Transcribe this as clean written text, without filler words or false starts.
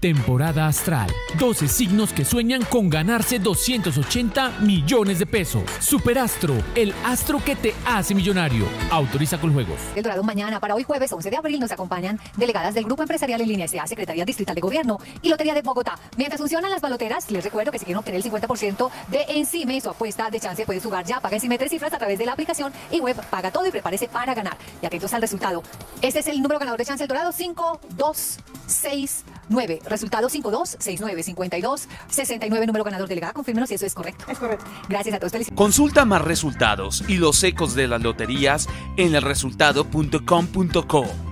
Temporada astral. 12 signos que sueñan con ganarse 280 millones de pesos. Superastro, el astro que te hace millonario. Autoriza con juegos. El Dorado mañana, para hoy jueves 11 de abril, nos acompañan delegadas del Grupo Empresarial en Línea S.A., Secretaría Distrital de Gobierno y Lotería de Bogotá. Mientras funcionan las baloteras, les recuerdo que si quieren obtener el 50% de Encime, su apuesta de chance, puedes jugar ya. Paga Encime 3 cifras a través de la aplicación y web. Paga todo y prepárese para ganar. Y atentos al resultado. Este es el número ganador de chance del Dorado: 5269. Resultado 52695269. Número ganador. Delegada, confírmenos si eso es correcto. Es correcto. Gracias a todos. Felicidades. Consulta más resultados y los ecos de las loterías en elresultado.com.co.